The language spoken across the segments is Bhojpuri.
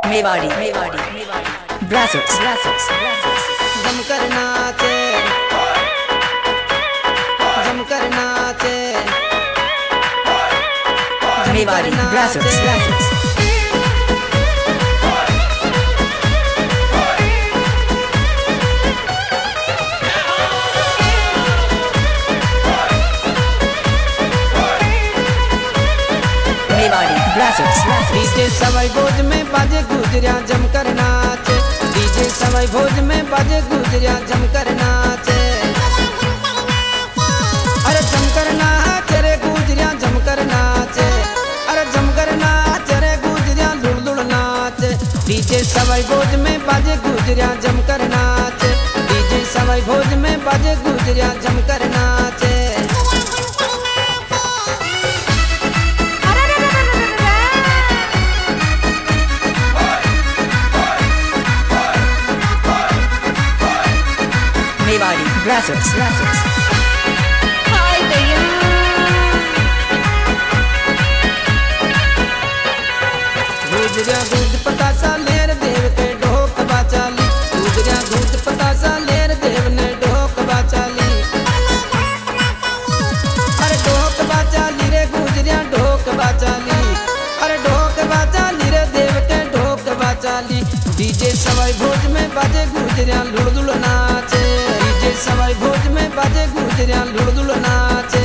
मेवाड़ी ब्रासर्स जमकर नाचे मेवाड़ी ब्रासर्स डीजे सवाई भोज में बाजे गुजरिया जमकर नाचे। डीजे सवाई भोज में बाजे गुजरिया जमकर नाचे। अरे जमकर नाचे रे गुजरिया जमकर नाचे। अरे जमकर नाचे रे गुजरिया लुड़ लुड़ नाचे। डीजे सवाई भोज में बाजे गुजरिया जमकर नाचे। डीजे सवाई भोज में बाजे गुजरिया जमकर नाचे। मेवाड़ी ब्रासर्स गुजरिया दूध पतासा लेर देव के ढोक बाचाली। गुजरिया दूध पतासा लेर देव ने ढोक बाचाली। अरे ढोक बाचाली रे गुजरिया ढोक बाचाली। अरे ढोक बाचाली रे देव के ढोक बाचाली। डीजे सवाई भोज में बाजे गुजरिया लुड़ लुड़ नाचे। डीजे सवाई भोज में बाजे गुजरिया लुड़ लुड़ नाचे।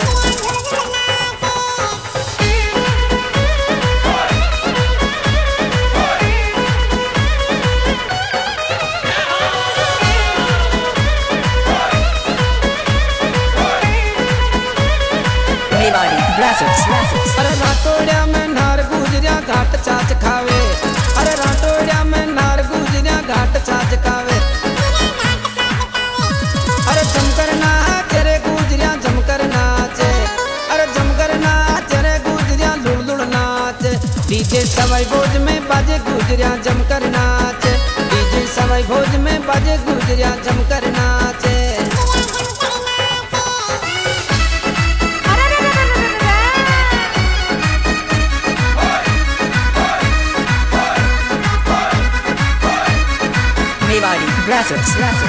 मेवाड़ी ब्रासर्स अरे रातोड़िया में नार गुजरिया घाट छाछ खावे। अरे रातोड़िया में नार गुजरिया घाट छाछ खावे। अरे जमकर नाचे रे गुजरिया जमकर नाचे। अरे जमकर नाचे रे गुजरिया लुड़ लुड़ नाचे। डीजे सवाई भोज में बाजे गुजरिया जमकर नाचे। डीजे सवाई भोज में बाजे गुजरिया जमकर नाचे। मेवाड़ी ब्रासर्स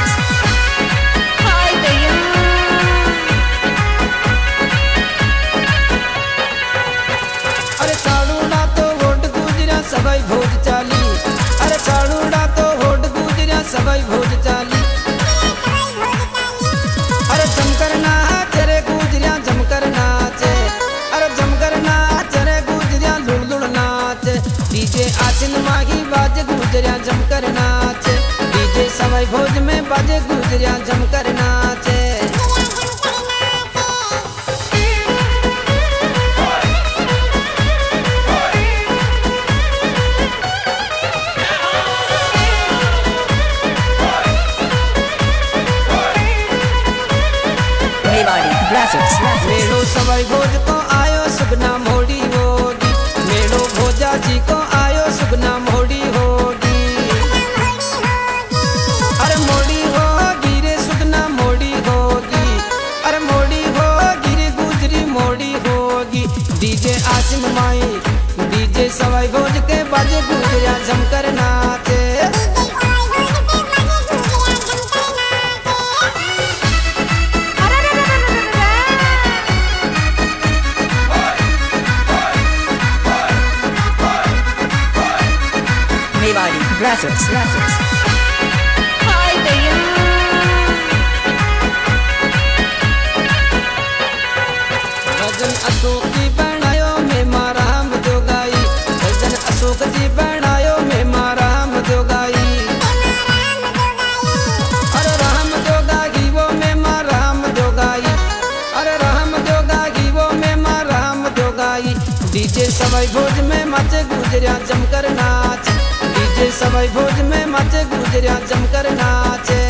अरे साड़ूड़ा तो होट गुजरिया सवाई भोज चाली। अरे साड़ूड़ा तो होट गुजरिया सवाई भोज चाली। अरे जमकर नाचे रे गुजरिया जमकर नाचे। अरे जमकर नाचे रे गुजरिया लुड़ लुड़ नाचे। डीजे आसिन माही बाजे गुजरिया जमकर नाचे। डीजे सवाई भोज में बाजे गुजरिया जमकर नाचे। मेवाड़ी ब्रासर्स मेड़ो सवाई भोज को आयो सुगना मोड़ी होगी। मेड़ो भोजा जी को आयो सुगना मोड़ी होगी। अरे मोड़ी होगी रे सुगना मोड़ी होगी। अरे मोड़ी होगी रे गुजरी मोड़ी होगी। डीजे आसिम माई डीजे सवाई भोज के बाजे गुजरिया जमकर नाचे। मेवाड़ी ब्रासर्स भजन अशोक जी बनायो में मारा हम जो गाई। भजन अशोक जी बनायो में मारा हम जो गाई। अरे राम जो गाई वो में मारा हम जो गाई। अरे राम जो गाई वो में मारा हम जो गाई। डीजे सवाई भोज में माचे गुजरिया जमकर नाच। डीजे सवाई भोज में माचे गुजरिया जमकर नाचे।